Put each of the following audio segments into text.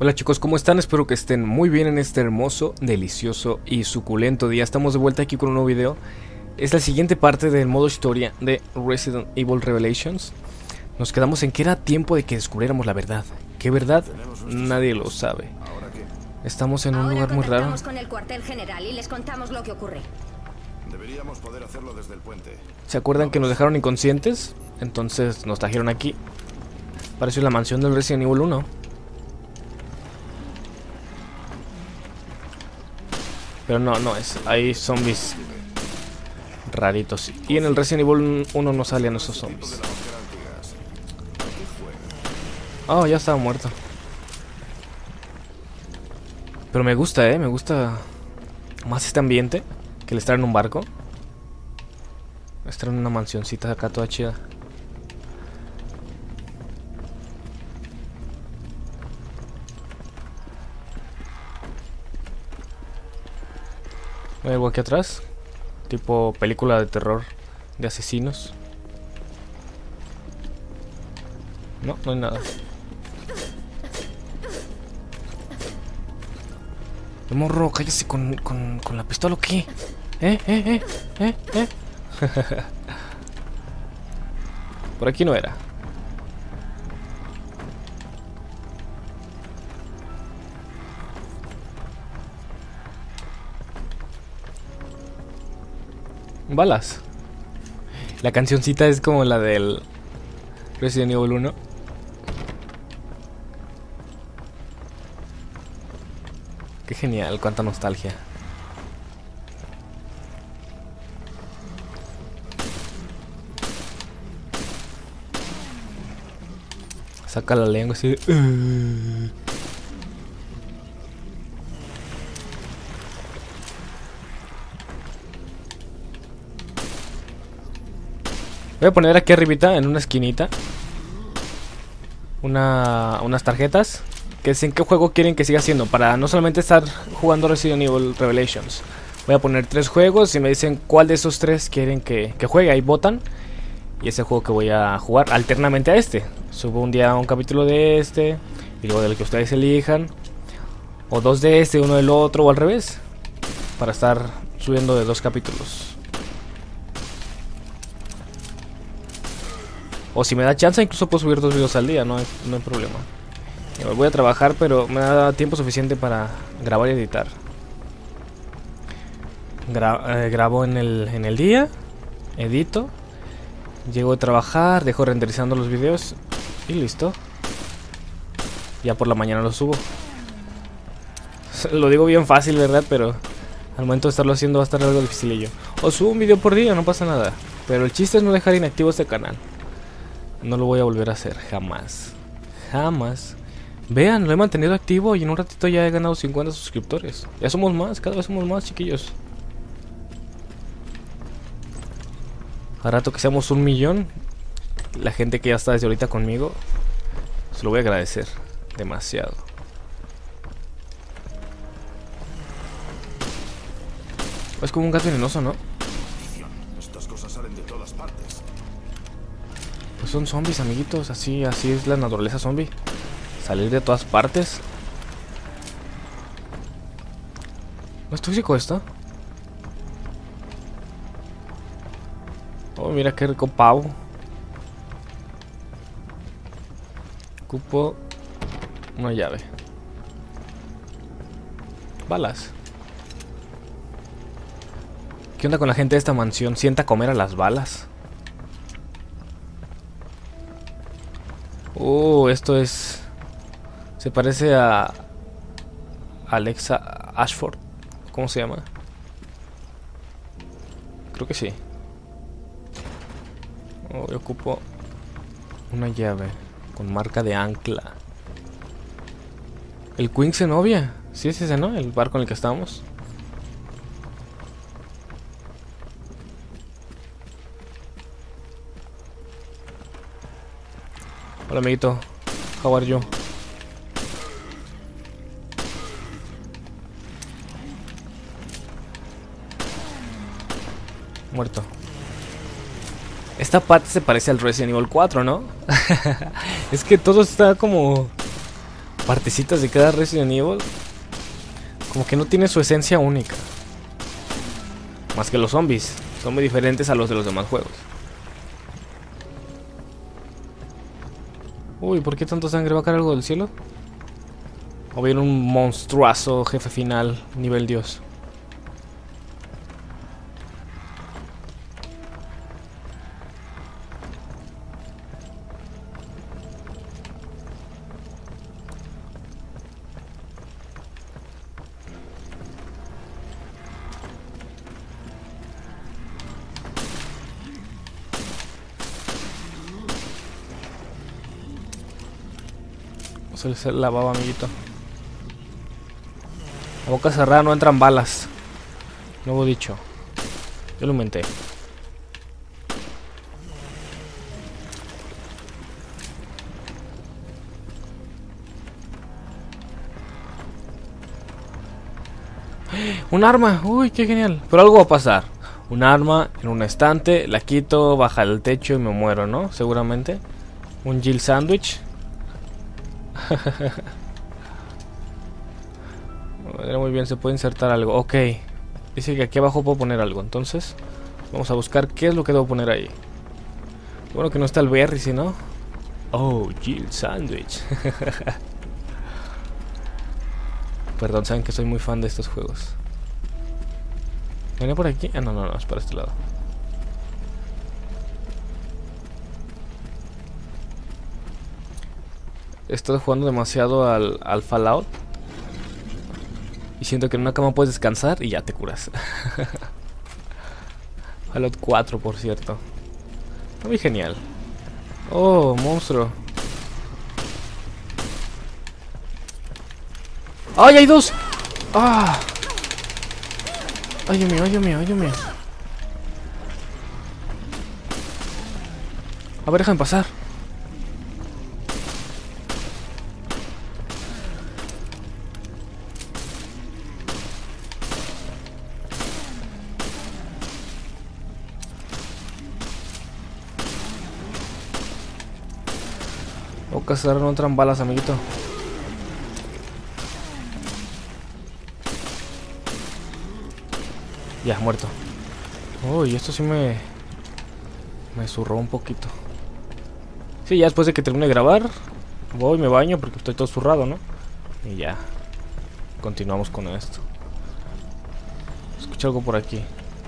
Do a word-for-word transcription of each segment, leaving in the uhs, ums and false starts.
Hola chicos, ¿cómo están? Espero que estén muy bien en este hermoso, delicioso y suculento día. Estamos de vuelta aquí con un nuevo video. Es la siguiente parte del modo historia de Resident Evil Revelations. Nos quedamos en que era tiempo de que descubriéramos la verdad. ¿Qué verdad? Nadie lo sabe. Estamos en un Ahora lugar muy raro. contactamos con el cuartel general y les contamos lo que ocurre. Deberíamos poder hacerlo desde el puente. ¿Se acuerdan que nos dejaron inconscientes? Entonces nos trajeron aquí. Pareció la mansión del Resident Evil uno. Pero no, no es. Hay zombies raritos. Y en el Resident Evil uno no salían esos zombies. Oh, ya estaba muerto. Pero me gusta, eh. Me gusta más este ambiente que el estar en un barco. Estar en una mansioncita acá toda chida. Hay algo aquí atrás, tipo película de terror de asesinos. No, no hay nada. El morro, cállese con, con, con la pistola, ¿o qué? ¿Eh? ¿Eh? ¿Eh? ¿Eh? ¿Eh? Por aquí no era. Balas. La cancioncita es como la del Resident Evil uno. Qué genial, cuánta nostalgia. Saca la lengua así de... Uh. Voy a poner aquí arribita, en una esquinita, una, unas tarjetas que es en qué juego quieren que siga haciendo, para no solamente estar jugando Resident Evil Revelations. Voy a poner tres juegos y me dicen cuál de esos tres quieren que, que juegue. Ahí votan. Y ese juego que voy a jugar alternamente a este. Subo un día un capítulo de este y luego del que ustedes elijan. O dos de este, uno del otro, o al revés, para estar subiendo de dos capítulos. O si me da chance, incluso puedo subir dos videos al día, no hay, no hay problema. Voy a trabajar, pero me da tiempo suficiente para grabar y editar. Gra eh, grabo en el, en el día, edito, llego a trabajar, dejo renderizando los videos y listo. Ya por la mañana los subo. Lo digo bien fácil, ¿verdad? Pero al momento de estarlo haciendo va a estar algo dificilillo. O subo un video por día, no pasa nada. Pero el chiste es no dejar inactivo este canal. No lo voy a volver a hacer, jamás. Jamás. Vean, lo he mantenido activo y en un ratito ya he ganado cincuenta suscriptores. Ya somos más, cada vez somos más, chiquillos. A rato que seamos un millón, la gente que ya está desde ahorita conmigo, se lo voy a agradecer demasiado. Es como un gato venenoso, ¿no? Estas cosas salen de todas partes. Pues son zombies, amiguitos, así, así es la naturaleza zombie. Salir de todas partes. ¿No es tóxico esto? Oh, mira qué rico pavo. Ocupo una llave. Balas. ¿Qué onda con la gente de esta mansión? ¿Sienta comer a las balas? Uh, esto es... Se parece a Alexa Ashford. ¿Cómo se llama? Creo que sí. Oh, yo ocupo una llave con marca de ancla. El Queen Zenobia. Sí, es ese, ¿no? El barco en el que estamos. Hola, amiguito. How are you? Muerto. Esta parte se parece al Resident Evil cuatro, ¿no? Es que todo está como partecitas de cada Resident Evil como que no tiene su esencia única. Más que los zombies. Son muy diferentes a los de los demás juegos. Uy, ¿por qué tanta sangre? ¿Va a caer algo del cielo? O viene un monstruoso jefe final, nivel dios. Se la baba, amiguito. A boca cerrada no entran balas. Nuevo dicho. Yo lo inventé. Un arma. Uy, qué genial. Pero algo va a pasar. Un arma en un estante. La quito, baja el techo y me muero, ¿no? Seguramente. Un Jill Sandwich. Muy bien, se puede insertar algo. Ok, dice que aquí abajo puedo poner algo. Entonces vamos a buscar qué es lo que debo poner ahí. Bueno, que no está el berry, si no. Oh, Jill Sandwich. Perdón, saben que soy muy fan de estos juegos. ¿Venía por aquí? Ah, no, no, no, es para este lado. He estado jugando demasiado al, al Fallout. Y siento que en una cama puedes descansar y ya te curas. Fallout cuatro, por cierto. Muy genial. Oh, monstruo. ¡Ay, hay dos! ¡Ah! ¡Ay, Dios mío, ay, Dios mío, ay, Dios mío! A ver, déjame pasar. O cazar no entran balas, amiguito. Ya, muerto. Uy, esto sí me... Me zurró un poquito. Sí, ya después de que termine de grabar, voy, me baño porque estoy todo zurrado, ¿no? Y ya. Continuamos con esto. Escucho algo por aquí.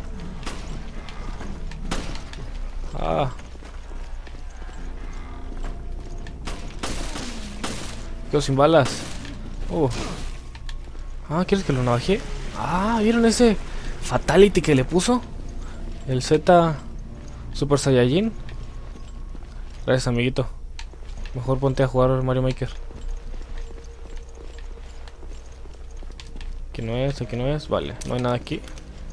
Ah. Quedo sin balas. Uh. Ah, ¿quieres que lo navaje? Ah, ¿vieron ese fatality que le puso? El Z Super Saiyajin. Gracias, amiguito. Mejor ponte a jugar Mario Maker. Aquí no es, aquí no es. Vale, no hay nada aquí.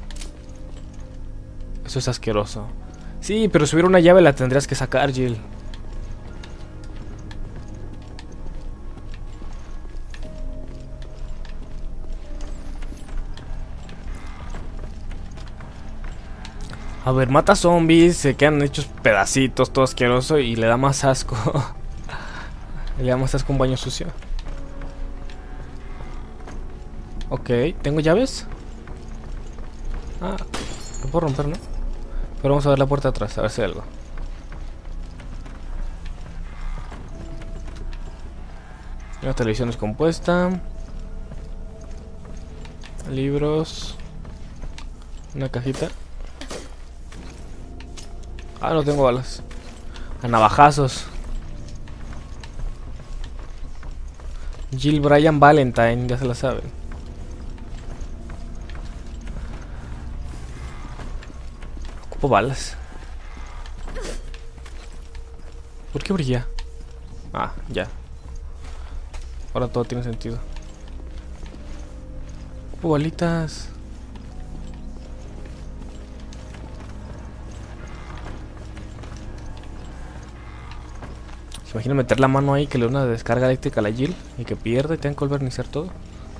Eso es asqueroso. Sí, pero si hubiera una llave la tendrías que sacar, Jill. A ver, mata zombies, se quedan hechos pedacitos, todo asqueroso y le da más asco. Le da más asco un baño sucio. Ok, ¿tengo llaves? Ah, lo puedo romper, ¿no? Pero vamos a ver la puerta atrás, a ver si hay algo. La televisión descompuesta. Libros. Una cajita. Ah, no tengo balas. A navajazos. Jill Bryan Valentine, ya se la saben. Ocupo balas. ¿Por qué brilla? Ah, ya. Ahora todo tiene sentido. Ocupo balitas. ¿Se imagina meter la mano ahí que le da una descarga eléctrica a la Jill y que pierde y tengan que volver a iniciar todo?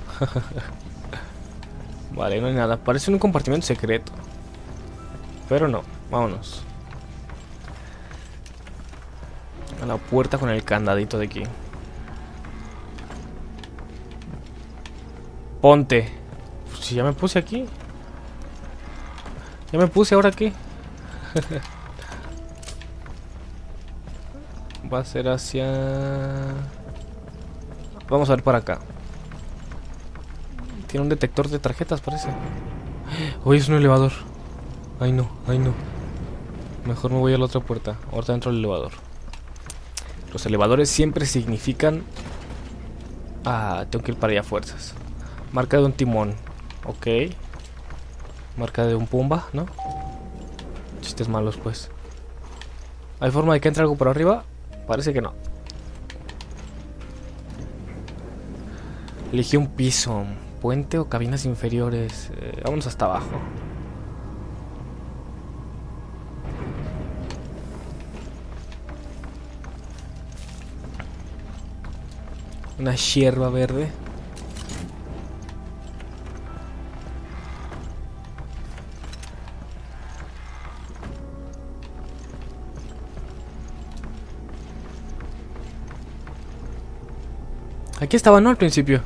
Vale, no hay nada. Parece un compartimento secreto. Pero no, vámonos. A la puerta con el candadito de aquí. Ponte. Pues si ya me puse aquí. Ya me puse, ¿ahora qué? Va a ser hacia... Vamos a ver para acá. Tiene un detector de tarjetas, parece. Uy, es un elevador. Ay no, ay no. Mejor me voy a la otra puerta. Ahorita dentro del elevador. Los elevadores siempre significan... Ah, tengo que ir para allá a fuerzas. Marca de un timón. Ok. Marca de un pumba, ¿no? Chistes malos, pues. ¿Hay forma de que entre algo por arriba? Parece que no. Elegí un piso. Puente o cabinas inferiores. Eh, vámonos hasta abajo. Una hierba verde. Aquí estaba, ¿no? Al principio.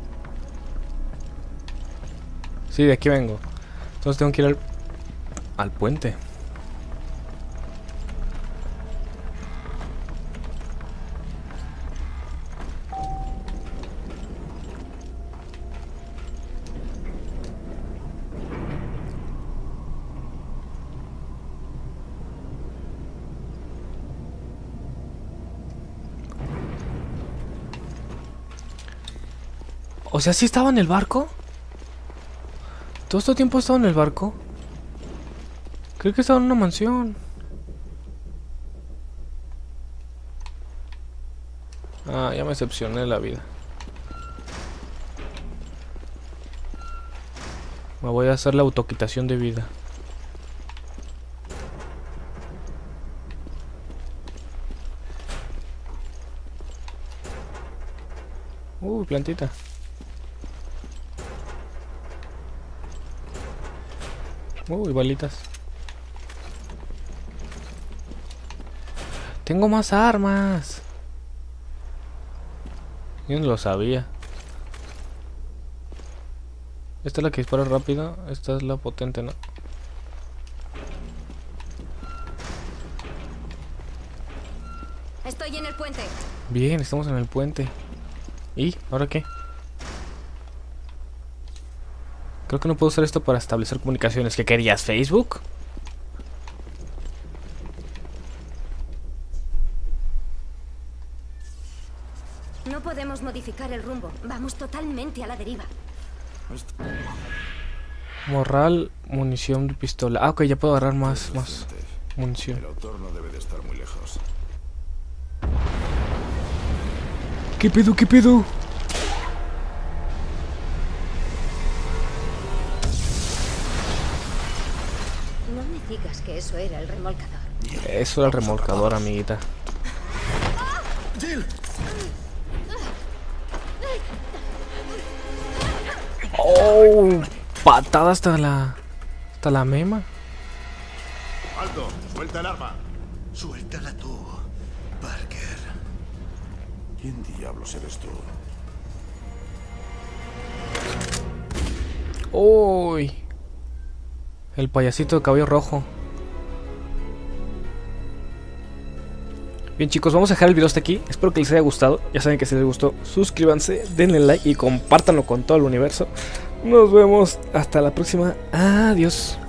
Sí, de aquí vengo. Entonces tengo que ir al, al puente. O sea, ¿sí estaba en el barco? ¿Todo este tiempo estaba en el barco? Creo que estaba en una mansión. Ah, ya me decepcioné de la vida. Me voy a hacer la autoquitación de vida. Uy, plantita. Uy, balitas. Tengo más armas. Yo no lo sabía. Esta es la que dispara rápido. Esta es la potente, ¿no? Estoy en el puente. Bien, estamos en el puente. ¿Y? ¿Ahora qué? Creo que no puedo usar esto para establecer comunicaciones. ¿Qué querías? ¿Facebook? No podemos modificar el rumbo. Vamos totalmente a la deriva. Morral, munición de pistola. Ah, ok, ya puedo agarrar más, más munición. El autor no debe de estar muy lejos. ¿Qué pedo, qué pedo? No me digas que eso era el remolcador. Eso era el remolcador, amiguita. ¡Jill! ¡Oh! Patada hasta la... hasta la mema. ¡Alto! ¡Suelta el arma! Suéltala tú, Parker. ¿Quién diablos eres tú? ¡Uy! El payasito de cabello rojo. Bien, chicos, vamos a dejar el video hasta aquí. Espero que les haya gustado. Ya saben que si les gustó, suscríbanse, denle like y compártanlo con todo el universo. Nos vemos hasta la próxima. Adiós.